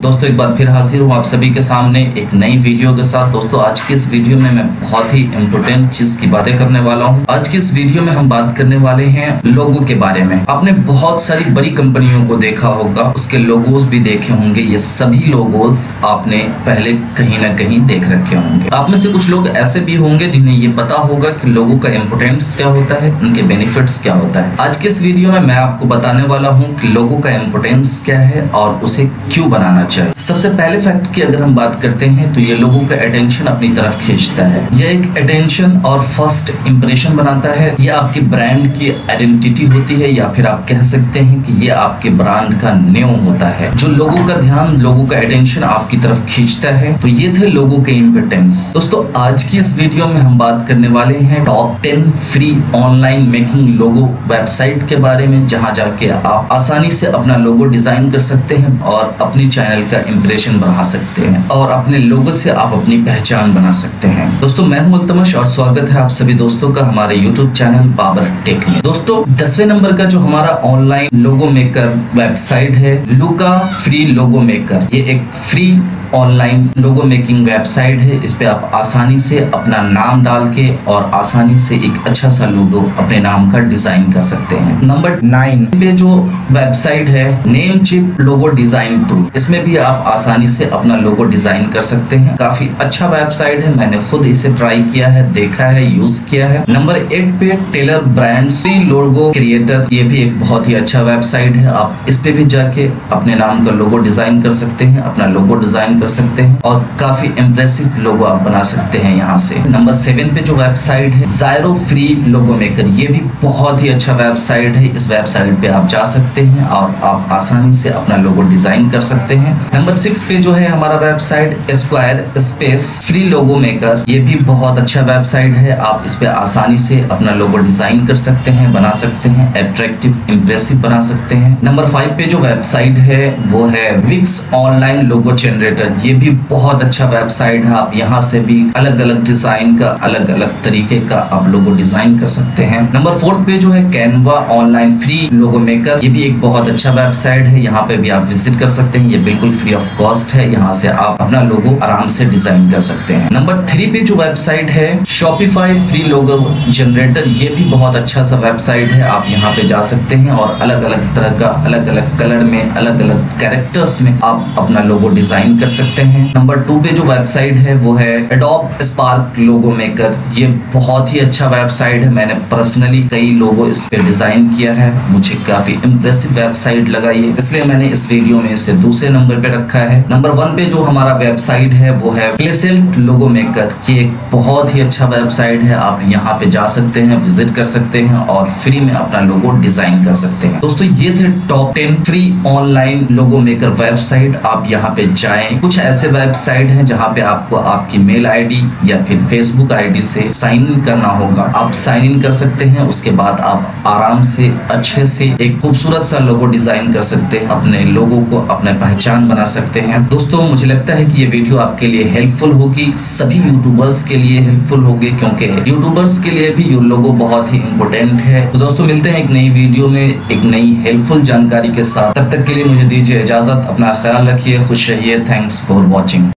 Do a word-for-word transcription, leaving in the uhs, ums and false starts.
दोस्तों एक बार फिर हाजिर हूँ आप सभी के सामने एक नई वीडियो के साथ। दोस्तों आज की इस वीडियो में मैं बहुत ही इम्पोर्टेंट चीज की बातें करने वाला हूँ। आज की इस वीडियो में हम बात करने वाले हैं लोगों के बारे में। आपने बहुत सारी बड़ी कंपनियों को देखा होगा, उसके लोगोस भी देखे होंगे। ये सभी लोगोस आपने पहले कहीं ना कहीं देख रखे होंगे। आप में से कुछ लोग ऐसे भी होंगे जिन्हें ये पता होगा कि लोगों का इम्पोर्टेंस क्या होता है, उनके बेनिफिट्स क्या होता है। आज के इस वीडियो में मैं आपको बताने वाला हूँ कि लोगों का इम्पोर्टेंस क्या है और उसे क्यों बनाना चाहिए। सबसे पहले फैक्ट की अगर हम बात करते हैं तो ये लोगों का अटेंशन अपनी तरफ खींचता है। ये एक अटेंशन और फर्स्ट इंप्रेशन बनाता है। ये आपकी ब्रांड की आइडेंटिटी होती है, या फिर आप कह सकते हैं कि ये आपके ब्रांड का नींव होता है। जो लोगों का ध्यान, लोगों का अटेंशन आपकी तरफ खींचता है। तो ये थे लोगों के इम्पोर्टेंस। दोस्तों आज की इस वीडियो में हम बात करने वाले हैं top ten free online making logo website के बारे में, जहां जाके आप आसानी से अपना लोगो डिजाइन कर सकते हैं और अपनी चैनल का इंप्रेशन बढ़ा सकते हैं और अपने लोगो से आप अपनी पहचान बना सकते हैं। दोस्तों मैं हूं अल्तमश और स्वागत है आप सभी दोस्तों का हमारे यूट्यूब चैनल बाबर टेक में। दोस्तों दसवें नंबर का जो हमारा ऑनलाइन लोगो मेकर वेबसाइट है लुका फ्री लोगो मेकर। ये एक free online logo making website है। इस पे आप आसानी से अपना नाम डाल के और आसानी से एक अच्छा सा लोगो अपने नाम का डिजाइन कर सकते हैं। नंबर नाइन पे जो वेबसाइट है नेमचिप लोगो डिजाइन टूल, इसमें भी आप आसानी से अपना लोगो डिजाइन कर सकते हैं। काफी अच्छा वेबसाइट है, मैंने खुद इसे ट्राई किया है, देखा है, यूज किया है। नंबर एट पे Tailor brand free logo creator, ये भी एक बहुत ही अच्छा वेबसाइट है। आप इस पे भी जाके अपने नाम का लोगो डिजाइन कर सकते हैं, अपना लोगो डिजाइन कर सकते हैं और काफी इंप्रेसिव लोगो आप बना सकते हैं यहाँ से। नंबर सेवन पे जो वेबसाइट है जायरो फ्री लोगो मेकर, ये भी बहुत ही अच्छा वेबसाइट है। इस वेबसाइट पे आप जा सकते हैं और आप आसानी से अपना लोगो डिजाइन कर सकते हैं। नंबर सिक्स पे जो है हमारा website Squarespace free logo maker, ये भी बहुत अच्छा वेबसाइट है। आप इस पे आसानी से अपना लोगो डिजाइन कर सकते हैं, बना सकते हैं, अट्रैक्टिव इंप्रेसिव बना सकते हैं। नंबर फाइव पे जो वेबसाइट है वो है विक्स ऑनलाइन लोगो जनरेटर, ये भी बहुत अच्छा वेबसाइट है। आप यहाँ से भी अलग अलग डिजाइन का, अलग अलग तरीके का आप लोगो डिजाइन कर सकते हैं। नंबर फोर्थ पे जो है Canva online free logo maker, ये भी एक बहुत अच्छा वेबसाइट है। यहाँ पे भी आप विजिट कर सकते हैं, ये बिल्कुल फ्री ऑफ कॉस्ट है। यहाँ से आप अपना लोगो आराम से डिजाइन कर सकते हैं। नंबर थ्री पे जो वेबसाइट है शॉपिफाई फ्री लोगो जनरेटर, ये भी बहुत अच्छा सा वेबसाइट है। आप यहाँ पे जा सकते हैं और अलग अलग तरह का, अलग अलग कलर में, अलग अलग कैरेक्टर्स में आप अपना लोगो डिजाइन कर सकते हैं। नंबर टू पे जो वेबसाइट है वो है एडोब स्पार्क लोगो मेकर, ये बहुत ही अच्छा वेबसाइट है। मैंने पर्सनली कई लोगो इस पे डिजाइन किया है, मुझे काफी इंप्रेसिव वेबसाइट लगा ये, इसलिए मैंने इस वीडियो में इसे दूसरे नंबर पे रखा है। नंबर वन पे जो हमारा वेबसाइट है वो है प्लेसेंट लोगो मेकर, ये एक बहुत ही अच्छा वेबसाइट है। आप यहाँ पे जा सकते हैं, विजिट कर सकते हैं और फ्री में अपना लोगो डिजाइन कर सकते हैं। दोस्तों ये थे top ten free online logo maker website. आप यहाँ पे जाएं। कुछ ऐसे वेबसाइट हैं जहाँ पे आपको आपकी मेल आईडी या फिर फेसबुक आईडी से साइन इन करना होगा। आप साइन इन कर सकते हैं, उसके बाद आप आराम से अच्छे से एक खूबसूरत सा लोगो डिजाइन कर सकते हैं, अपने लोगों को अपना पहचान बना सकते हैं। दोस्तों मुझे लगता है कि ये वीडियो आपके लिए हेल्पफुल होगी, सभी यूट्यूबर्स के लिए हेल्पफुल होगी, क्योंकि यूट्यूबर्स के लिए भी ये लोगो बहुत ही इम्पोर्टेंट है। तो दोस्तों मिलते हैं एक नई वीडियो में एक नई हेल्पफुल जानकारी के साथ। तब तक के लिए मुझे दीजिए इजाजत, अपना ख्याल रखिए, खुश रहिए। Thanks for watching.